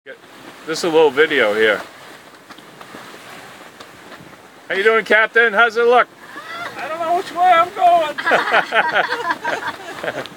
This is a little video here. How you doing, Captain? How's it look? I don't know which way I'm going.